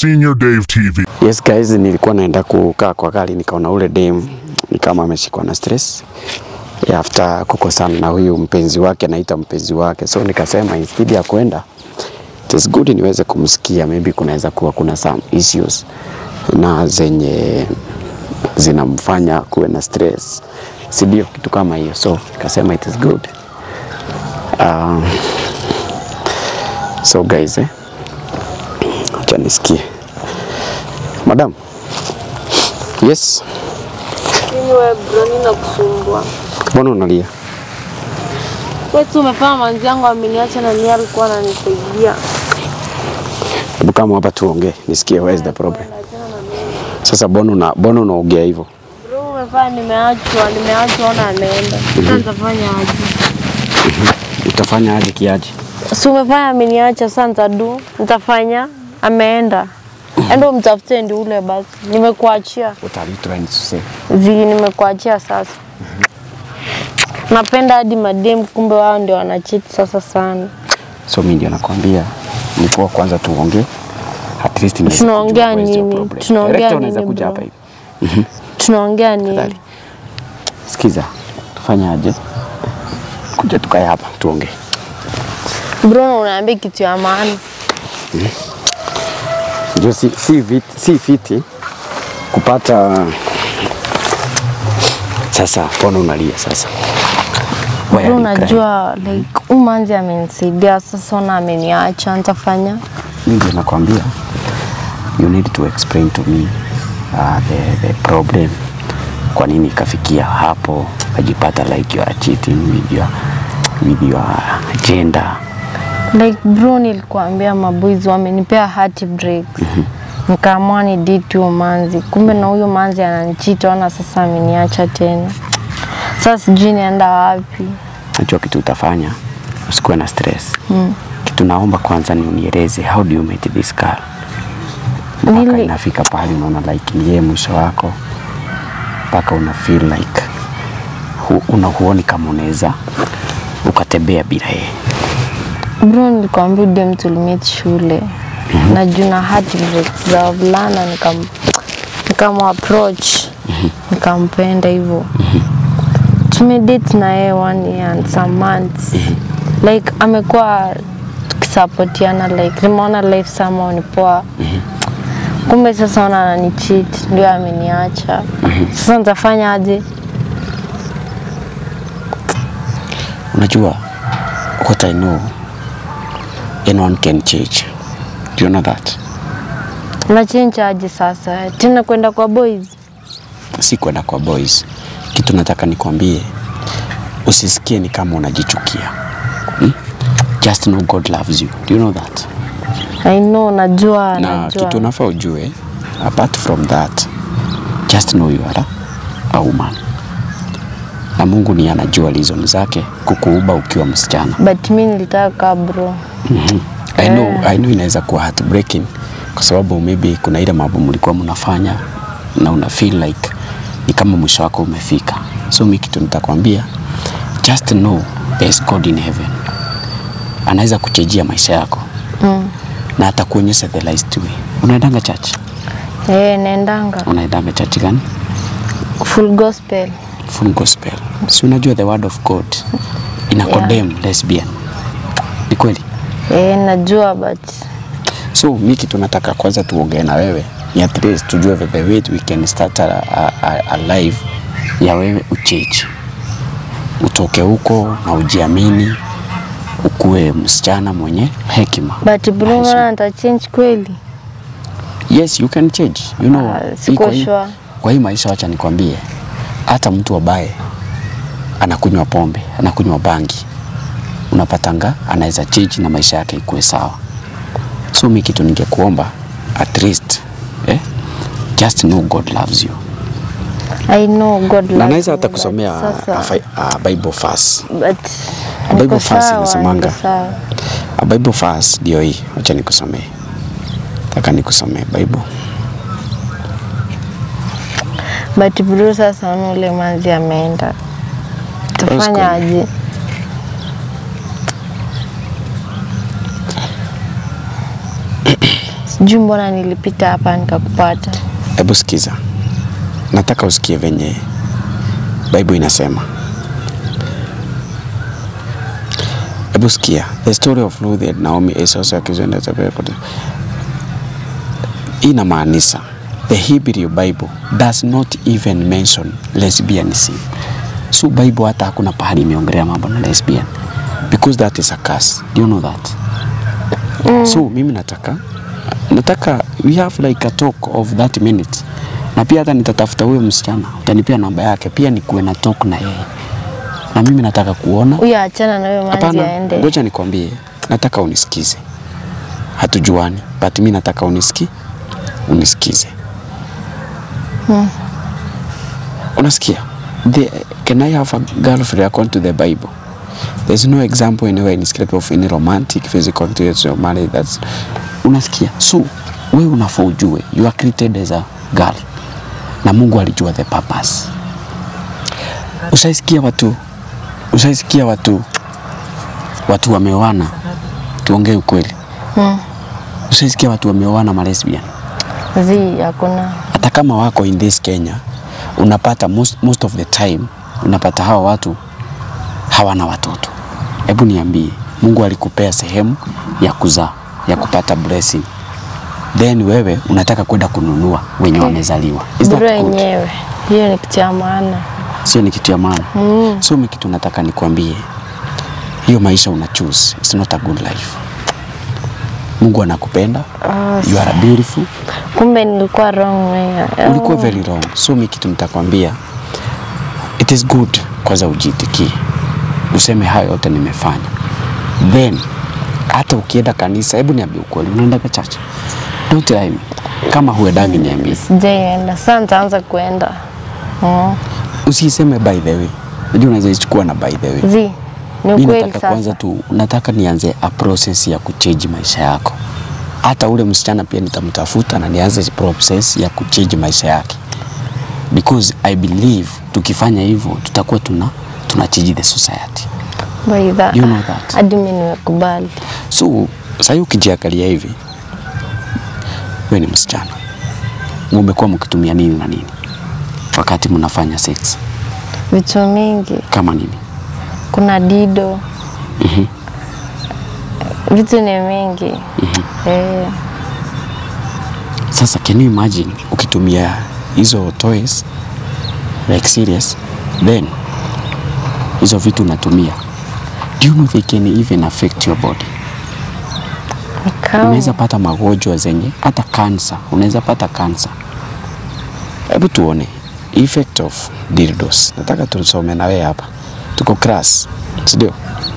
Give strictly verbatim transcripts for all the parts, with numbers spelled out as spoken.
Senior Dave T V. Yes guys, nilikuwa naenda kukaa kwa gari nikaona ule dem ni kama ameshikwa na stress. Yeah, after kukosana na huyu mpenzi wake, naita mpenzi wake. So nikasema instead ya kwenda, it is good niweze kumsikia, maybe kunaweza kuwa kuna some issues na zenye zinamfanya kuwe na stress. Si ndio kitu kama hiyo. So nikasema it is good. Um, so guys, eh, acha nisikie. Madam. Yes. Mimi wewe bro, nina kusumbua. Mbona unalia? Wewe tu umefanya manzi yangu ameniacha na nia alikuwa ananisaidia. Hebu kama hapa tuongee, nisikie where is the problem. Sasa mbona una mbona unaongea hivyo? Bro, umefanya nimeachwa, nimeachwa na ameenda. Sasa nitafanya aje? Utafanya aje kiaje? Si umefanya ameniacha, sasa nitadu, nitafanya ameenda. Endo mtafute ndio ule basi. Nimekuachia. What are you trying to say? Zi nimekuachia sasa. Mm-hmm. Napenda hadi madem, kumbe wao ndio wanacheat sasa sana. So mimi ndio nakwambia ni kwa kwanza tuongee. At least ni tunaongea nini? Tunaongea nini? Unaweza kuja hapa hivi. Mhm. Tunaongea nini? Sikiza. Tufanya aje? Kuja tukae hapa tuongee. Bro, unaambia kitu ya maana. Mhm. Ndio si si vit, si fiti kupata. Sasa mbona unalia sasa? Wewe unajua like umanzi amenisaidia sasa na ameniacha, nitafanya. Mimi ndio nakwambia you need to explain to me uh, the the problem. Kwa nini kafikia hapo ajipata like you are cheating with your with your gender? Like bro, nilikuambia maboys wamenipea heartbreak. Mm-hmm. Nikaamua ni date huyo manzi. Kumbe na huyo manzi ananicheat, ona sasa ameniacha tena. Sasa sijui nienda wapi. Najua kitu utafanya, usikuwe na stress. Mm. Kitu naomba kwanza ni unieleze how do you meet this girl? Mpaka inafika pahali unaona like ni yeye mwisho wako. Mpaka una feel like hu, unahuoni kama unaweza ukatembea bila yeye. Bro, nilikwambia dem tulimit shule. Mm-hmm. Na juna heartbreak za wavulana nikam nikam approach. Mm-hmm. Nikampenda hivyo. Mm-hmm. Tumedate na yeye one year and some months. Mm-hmm. Like amekuwa tukisupportiana, like nimeona life somehow ni poa. Mm-hmm. Kumbe sasa ona ananicheat, ndio ameniacha. Mm-hmm. Sasa nitafanya aje? Unajua what I know, anyone can change. Do you know that? Na change aje sasa? Tena kwenda kwa boys? Si kwenda kwa boys. Kitu nataka nikwambie, usisikie ni kama unajichukia. Hmm? Just know God loves you. Do you know that? I know, najua, na najua. Kitu unafaa ujue, apart from that, just know you are a woman. Na Mungu ni anajua reason zake kukuuba ukiwa msichana. But mimi nilitaka bro. Mhm. I know, yeah. I know inaweza kuwa heartbreaking kwa sababu maybe kuna ile mambo mlikuwa mnafanya na una feel like ni kama mwisho wako umefika. So mimi kitu nitakwambia, just know there's God in heaven. Anaweza kuchejia maisha yako. Mm. Na atakuonyesha the right way. Unaendanga church? Eh, naendanga. Unaendanga church gani? Full gospel. Full gospel. Si unajua the word of God ina condemn yeah. lesbian. Ni kweli? Eh, najua but so mimi kitu nataka kwanza tuongee na wewe. Ni at least tujue the way we can start a, a, a life ya wewe uchange. Utoke huko na ujiamini, ukue msichana mwenye hekima. But bro, anta change kweli? Yes, you can change. You know, uh, siko sure. Kwa hii maisha acha nikwambie, hata mtu ambaye anakunywa pombe, anakunywa bangi, unapatanga anaweza change na maisha yake ikuwe sawa. So mimi kitu ningekuomba at least eh just know God loves you. I know God loves you. Na naweza hata kusomea a, a Bible verse. But a Bible verse inasemanga. A Bible verse ndio hii. Acha nikusomee. Nataka nikusomee Bible. But bro, sasa ule manzi ameenda. Tufanya aje? Sijui mbona nilipita hapa nikakupata. Hebu sikiza. Nataka usikie venye Bible inasema. Hebu sikia. The story of Ruth and Naomi is also accused of the inamaanisha the Hebrew Bible does not even mention lesbianism. So Bible hata hakuna pahali imeongelea mambo na lesbian. Because that is a curse. Do you know that? Mm. So mimi nataka nataka we have like a talk of that minute. Na pia hata nitatafuta huyo msichana, utanipia namba yake, pia nikuwe na talk na yeye. Na mimi nataka kuona. Huyo achana na wewe manzi aende. Ngoja nikwambie, nataka unisikize. Hatujuani, but mimi nataka unisikie, unisikize. Hmm. Unasikia? The, can I have a girlfriend according to the Bible? There's no example anywhere in scripture of any romantic physical activity or marriage that's unasikia. So wewe unafaa ujue you are created as a girl. Na Mungu alijua the purpose. Ushaisikia watu ushaisikia watu watu wameoana, tuongee ukweli. Hmm. Ushaisikia watu wameoana ma lesbian? Zi hakuna. Hata kama wako in this Kenya, unapata most, most of the time unapata hawa watu hawana watoto. Hebu niambie, Mungu alikupea sehemu ya kuzaa, ya kupata blessing. Then wewe unataka kwenda kununua wenye wamezaliwa. Is that good? Yenyewe. Hiyo ni kitu ya maana. Sio ni kitu ya maana. Mm. So mimi kitu nataka nikwambie, hiyo maisha una choose, it's not a good life. Mungu anakupenda. Uh, you are beautiful. Kumbe nilikuwa wrong way. Ulikuwa very wrong. So mimi kitu nitakwambia, it is good kwanza ujitikie. Useme hayo yote nimefanya. Then hata ukienda kanisa, hebu niambie ukweli, unaenda kwa church? Don't lie me. Kama huendangi niambie. Sijaenda. Sasa nitaanza kuenda. Mm. Usiseme by the way. Unajua unaweza ichukua na by the way. Zi. Ni ukweli sasa. Kwanza tu nataka nianze a process ya kuchange maisha yako. Hata ule msichana pia nitamtafuta na nianze process ya kuchange maisha yake. Because I believe tukifanya hivyo tutakuwa tuna tuna change the society. By that. You know that. Hadi mimi nimekubali. So, sasa ukijiangalia hivi, wewe ni msichana. Umekuwa mkitumia nini na nini wakati mnafanya sex? Vitu mingi. Kama nini? Kuna dido. Mhm. Vitu ni mingi. Mhm. Eh. Sasa can you imagine ukitumia hizo toys like serious, then hizo vitu unatumia, do you know they can even affect your body? Unaweza pata magonjwa zenye hata cancer, unaweza pata cancer. Hebu tuone effect of dildos. Nataka tusome na wewe hapa. Tuko class, ndio?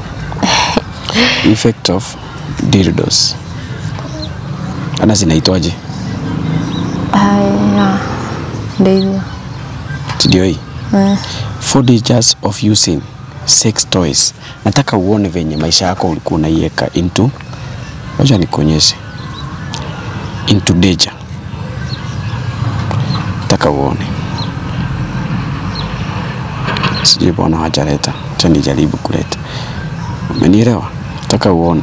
Effect of dildos. Ana zinaitwaje? Aya. Ndio. Ndio hii. Eh. four dangers of using sex toys. Nataka uone venye maisha yako ulikuwa unaiweka into, wacha nikuonyeshe, into danger. Nataka uone. Sijui bwana hajaleta, acha nijaribu kuleta. Umenielewa? Nataka uone.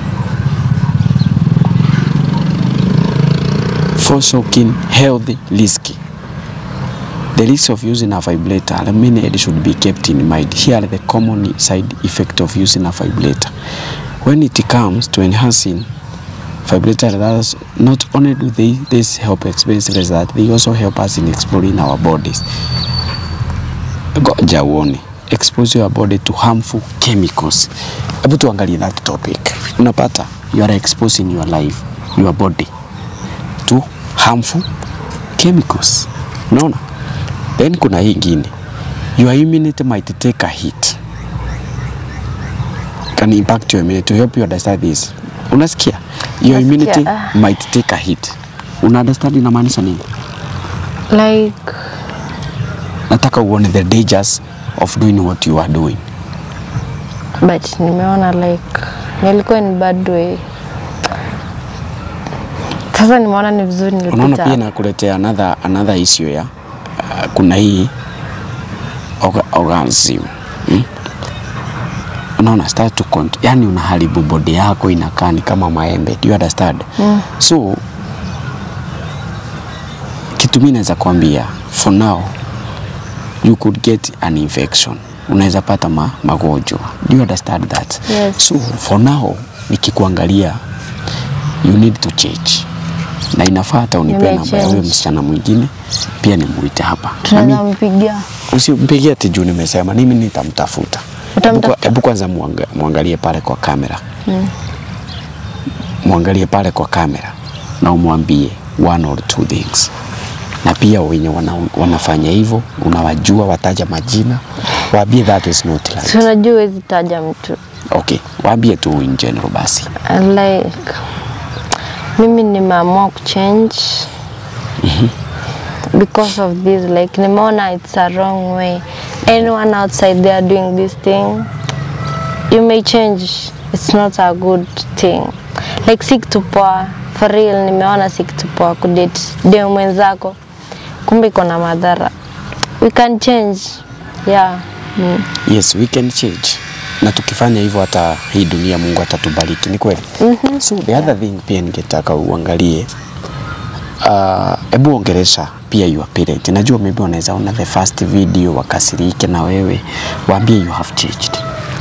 For shocking healthy risky. The risk of using a vibrator, I mean, it should be kept in mind. Here are the common side effects of using a vibrator. When it comes to enhancing vibrators, not only do they this help experience that, they also help us in exploring our bodies. Goja uone. Expose your body to harmful chemicals. Hebu tuangalie that topic. Unapata, you are exposing your life, your body to harmful chemicals. Unaona? Then kuna hii ingine. Your immunity might take a hit. Can impact your immunity. To help you understand this. Unasikia? Your Nasikia. immunity uh. might take a hit. Una understand inamaanisha nini? Like, nataka uone the dangers of doing what you are doing. But nimeona like nilikuwa in bad way. Sasa nimeona ni vizuri nilipita. Unaona pia nakuletea another another issue ya uh, kuna hii orgasm. Hmm? Unaona start to control. Yani unaharibu body yako inakaa ni kama maembe. Do you understand? Mm. So kitu mimi naweza kuambia, for now you could get an infection. Unaweza pata ma, magonjwa. Do you understand that? Yes. So for now nikikuangalia, you need to change. Na inafaa hata unipe namba ya huyo msichana mwingine pia nimuite hapa. Tunampigia. Usimpigie ati juu nimesema mimi nitamtafuta. Hebu kwanza muangalie pale kwa kamera. Mm. Muangalie pale kwa kamera na umwambie one or two things. Na pia wenye wana, wanafanya hivyo unawajua, wataja majina, waambie that is not right. Tunajua hizi taja mtu. Okay, waambie tu in general basi. Like mimi nimeamua kuchange mm-hmm. because of this, like nimeona it's a wrong way. Anyone outside there doing this thing, you may change. It's not a good thing. Like sick to poa, for real nimeona sick to poa kudate demu mwenzako, kumbe iko na madhara. We can change. Yeah. Mm. Yes, we can change. Na tukifanya hivyo hata hii dunia Mungu atatubariki, ni kweli? Mm-hmm. So the other thing pia ningetaka uangalie, uh, ebu ongelesha pia your parent. Najua maybe wanaweza ona the first video wakasirike na wewe, waambie you have changed.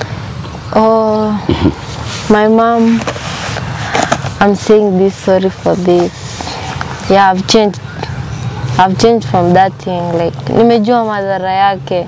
Oh, mm-hmm. My mom, I'm saying this, sorry for this. Yeah, I've changed. I've changed from that thing. Like nimejua madhara yake.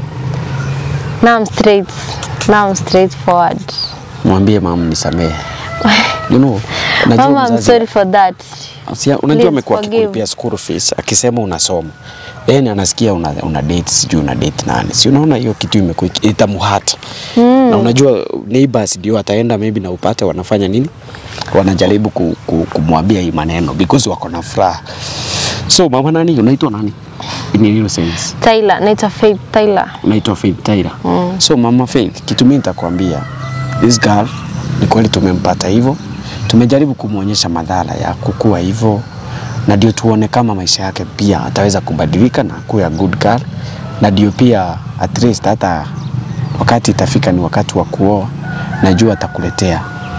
Now I'm straight. Now I'm straightforward. Mwambie mama nisamehe. You know, najua mama, I'm sorry for that. Asia, unajua amekuwa akikulipia school fees akisema unasoma. Then anasikia una, una date, sijui una date nani. Si unaona hiyo kitu imekuwa itamuhata. Mm. Na unajua neighbors ndio ataenda maybe na upate wanafanya nini? Wanajaribu ku, ku, kumwambia hii maneno because wako na furaha. So mama nani unaitwa nani? In real sense. Tyler, naitwa Faith Tyler. Naitwa Faith Tyler. Mm. So mama Faith, kitu mimi nitakwambia, this girl ni kweli tumempata hivyo. Tumejaribu kumuonyesha madhara ya kukua hivyo na ndio tuone kama maisha yake pia ataweza kubadilika na kuwa good girl, na ndio pia at least hata wakati itafika ni wakati wa kuoa, najua atakuletea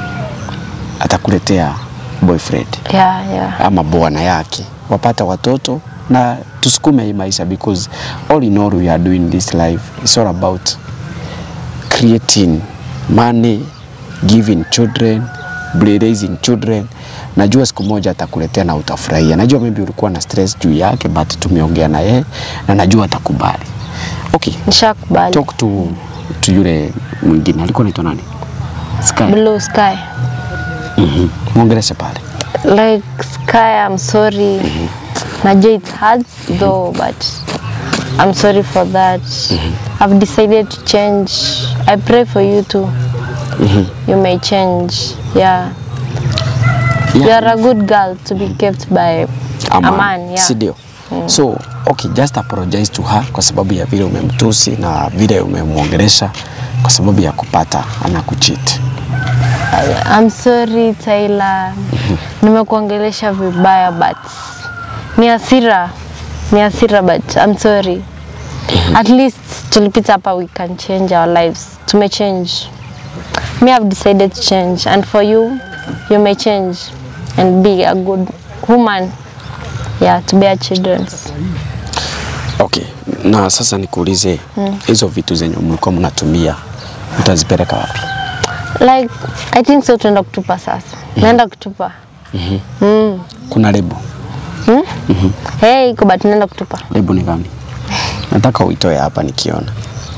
atakuletea boyfriend. Yeah, yeah. Ama bwana yake. Wapata watoto na tusukume hii maisha, because all in all we are doing this life. It's all about creating money, giving children, raising children. Najua siku moja atakuletea na utafurahia. Najua maybe ulikuwa na stress juu yake, but tumeongea na yeye na najua atakubali. Okay. Nishakubali. Talk to to yule mwingine. Alikuwa anaitwa nani? Sky. Blue Sky. Mhm. Muongeleshe pale. Like Sky, I'm sorry. Mm-hmm. Najua it hurts though, but I'm sorry for that. Mm-hmm. I've decided to change. I pray for you too. Mm-hmm. You may change. Yeah. Yeah. You are a good girl to be kept by a man. A man, yeah. Sidio. Mm. So, okay, just apologize to her kwa sababu ya vile umemtusi na vile umemuongelesha kwa sababu ya kupata anakucheat. I'm sorry Tyler. Mm-hmm. Nimekuongelesha vibaya but ni hasira. Ni hasira but I'm sorry. Mm-hmm. At least tulipita hapa, we can change our lives. Tume change. Me have decided to change, and for you, you may change and be a good woman. Yeah, to bear children. Okay, na sasa nikuulize, hizo mm. vitu zenye mlikuwa mnatumia utazipeleka wapi? Like, I think so tunaenda kutupa sasa. Mm. Naenda kutupa. Mhm. Mm mm. Kuna lebo? Mm? Mhm. Hey, iko but naenda kutupa. Lebo ni gani? Nataka uitoe hapa nikiona.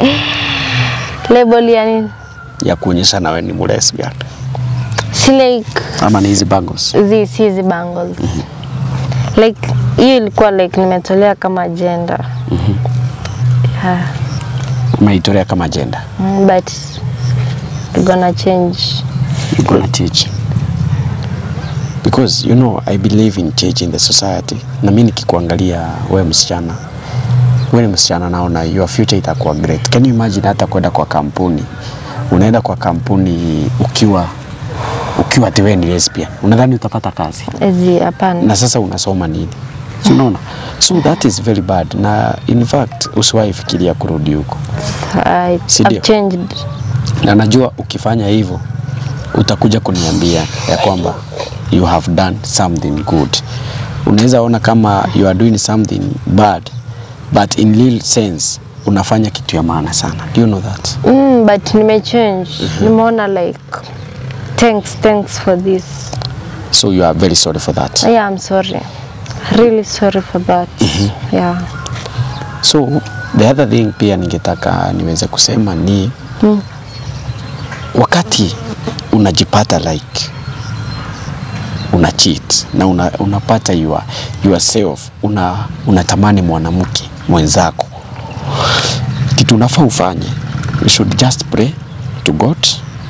Lebo ya nini? Ya kuonyesha na wewe ni lesbian. Si like ama ni hizi bangles? Hizi si hizi bangles. Mm -hmm. Like hiyo ilikuwa like nimetolea kama gender. Mhm. Mm yeah. Umeitolea kama gender. Mm, but we're gonna change. You're gonna teach. Because you know I believe in changing the society. Na mimi nikikuangalia wewe msichana, wewe ni msichana, naona your future itakuwa great. Can you imagine hata kwenda kwa kampuni? Unaenda kwa kampuni ukiwa ukiwa ati wewe ni lesbian. Unadhani utapata kazi? Ezi hapana. Na sasa unasoma nini? So unaona? So that is very bad. Na in fact usiwahi fikiria kurudi huko. I've changed. Na najua ukifanya hivyo utakuja kuniambia ya kwamba you have done something good. unaweza ona kama you are doing something bad, but in real sense unafanya kitu ya maana sana. Do you know that? Mm, but nime change. Mm-hmm. Nimeona like thanks thanks for this. So you are very sorry for that? Yeah, I'm sorry. Really sorry for that. Mm-hmm. Yeah. So the other thing pia ningetaka niweze kusema ni mm. wakati unajipata like una cheat na una, unapata your, yourself una unatamani mwanamke mwenzako, kitu unafaa ufanye, you should just pray to God,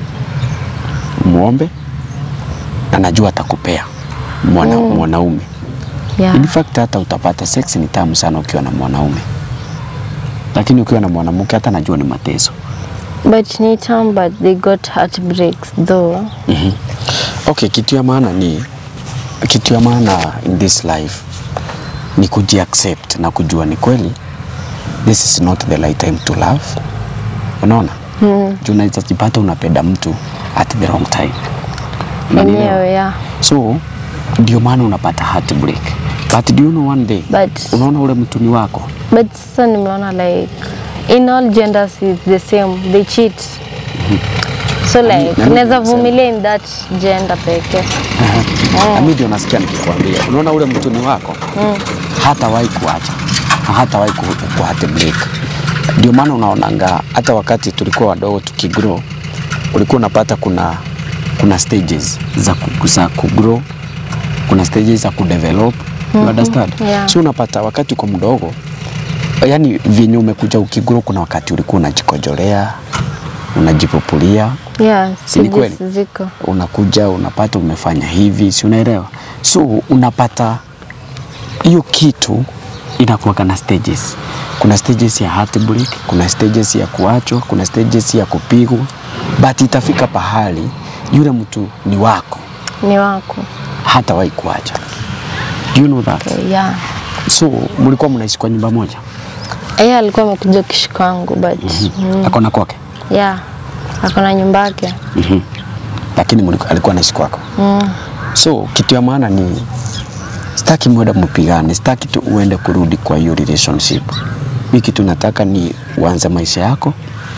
muombe, na najua atakupea mwana, mm. mwanaume. Yeah. In fact hata utapata sex ni tamu sana ukiwa na mwanaume, lakini ukiwa na mwanamke hata najua ni mateso. But ni tamu, but they got heartbreaks though. Mm-hmm. Okay, kitu ya maana ni kitu ya maana in this life ni kuji-accept na kujua ni kweli this is not the right time to love. Unaona? Mm. Juu unaweza jipata unapenda mtu at the wrong time. Enyewe, yeah. So ndio maana unapata heartbreak. But do you know one day but unaona ule mtu ni wako? But sasa nimeona like in all genders is the same, they cheat. Mm-hmm. So like unaweza vumilia in that gender pekee. Uh-huh. Mm. Mimi ndio nasikia nikikwambia, unaona ule mtu ni wako, mm. hata wahi kuacha, hata wahi ku heartbreak. Ndio maana unaonanga hata wakati tulikuwa wadogo tukigrow, ulikuwa unapata kuna kuna stages za kukuza kugrow, kuna stages za kudevelop. Mm-hmm. You understand? Yeah. So unapata wakati uko mdogo, yani vyenye umekuja ukigrow, kuna wakati ulikuwa unajikojolea, unajipopulia. Yeah, si ni kweli? Ziko. Unakuja unapata umefanya hivi, si unaelewa? So unapata hiyo kitu inakuwa na stages. Kuna stages ya heartbreak, kuna stages ya kuachwa, kuna stages ya kupigwa, but itafika pahali yule mtu ni wako. Ni wako. Hata wahi kuacha. Do you know that? Okay, yeah. So mlikuwa mnaishi kwa nyumba moja? Yeye alikuwa amekuja kishikangu but mm-hmm. mm. Akona kwake? Yeah. Akona nyumba yake. Mhm. Lakini mlikuwa alikuwa anaishi kwako. Mm. So kitu ya maana ni sitaki muda mpigane, sitaki tu uende kurudi kwa hiyo relationship. Mimi kitu nataka ni uanze maisha yako.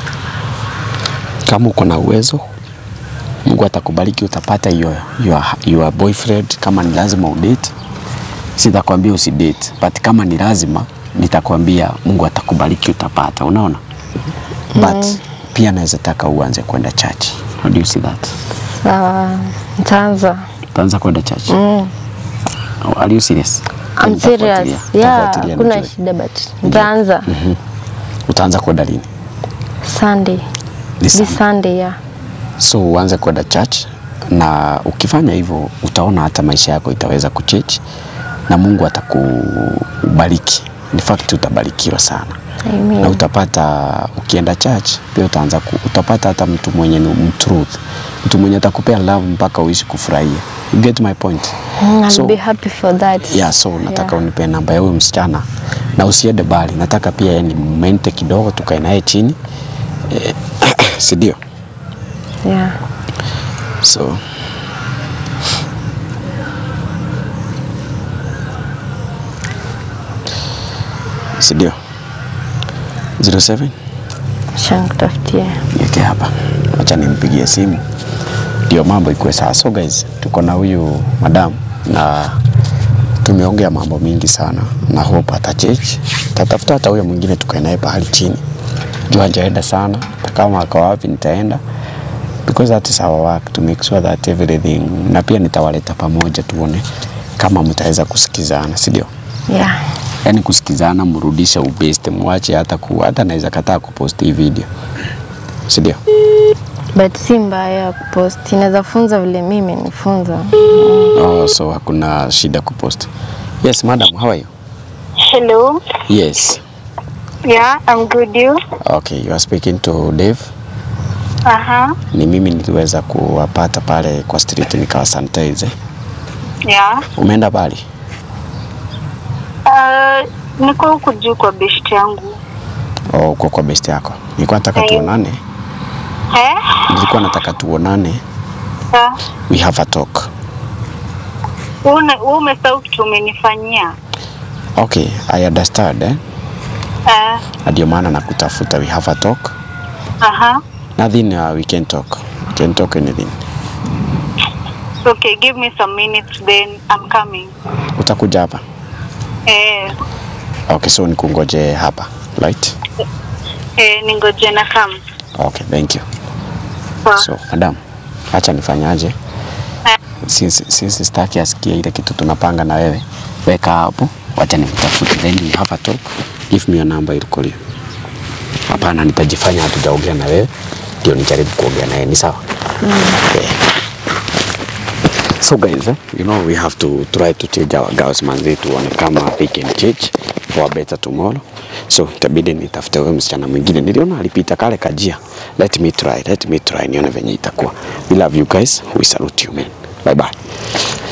Kama uko na uwezo, Mungu atakubariki, utapata your, your, your boyfriend. Kama ni lazima udate, sitakwambia usidate, but kama ni lazima nitakwambia Mungu atakubariki, utapata. Unaona? Mm. But pia naweza taka uanze kwenda church. How do you see that? Sawa, uh, nitaanza. Utaanza kwenda church? Mm. Oh, are you serious? I'm serious. Yeah, kuna shida but nitaanza. Mhm. Utaanza kwenda lini? Sunday. This Sunday, Sunday yeah. So uanze kwenda church, na ukifanya hivyo utaona hata maisha yako itaweza kuchange na Mungu atakubariki. In fact utabarikiwa sana. Amen. Na utapata ukienda church pia utaanza ku, utapata hata mtu mwenye ni truth. Mtu mwenye atakupea love mpaka uishi kufurahia. You get my point? Mm, I'll so, be happy for that. Yeah, so nataka yeah. unipe namba ya huyo msichana na usiende bali. Nataka pia yeye ni mente kidogo tukae naye chini. Eh, si ndio? Yeah. So si ndio? zero seven Shankutafutia. Yeke hapa. Acha nimpigie simu. Ndio mambo ikuwe sawa. So guys, tuko na huyu madam na tumeongea mambo mingi sana na hope atachange. Tatafuta hata huyo mwingine tukae naye pahali chini. Jua hajaenda sana. Kama ako wapi nitaenda. Because that is our work to make sure that everything, na pia nitawaleta pamoja tuone kama mtaweza kusikizana, si ndio? Yeah. Yani kusikizana, mrudisha ubeste, mwache hata ku hata naweza kataa kupost hii video. Si ndio? But si mbaya kupost, inaweza funza vile mimi nifunza. Oh, so hakuna shida kupost. Yes, madam, how are you? Hello. Yes. Yeah, I'm good. You? Okay, you are speaking to Dave. Aha. Ni mimi niliweza kuwapata pale kwa street nikawa sanitize. Yeah. Umeenda bali? Uh, niko huko juu kwa best yangu. Oh, uko kwa best yako. Nilikuwa nataka tuonane. Eh? Nilikuwa nataka tuonane. Yeah. We have a talk. Una umesahau kitu umenifanyia. Okay, I understand eh. Eh. Ndio maana nakutafuta, we have a talk. Aha. Nothing uh, we can talk. We can talk anything. Okay, give me some minutes then I'm coming. Utakuja hapa? Eh. Okay, so nikungoje hapa, right? Eh, ningoje na come. Okay, thank you. Wow. So, madam, acha nifanyaje? Since since sitaki asikie ile kitu tunapanga na wewe. Weka hapo, wacha nimtafute, then we have a talk. Give me your number ili call you. Hapana, nitajifanya hatujaongea na wewe, ndio nijaribu kuongea na yeye, ni sawa? Mm. Okay. So guys, eh, you know we have to try to change our girls manzi tuone kama they can change for a better tomorrow. So itabidi nitafute wewe msichana mwingine. Niliona alipita kale kajia. Let me try, let me try nione venye itakuwa. We love you guys. We salute you, man. Bye bye.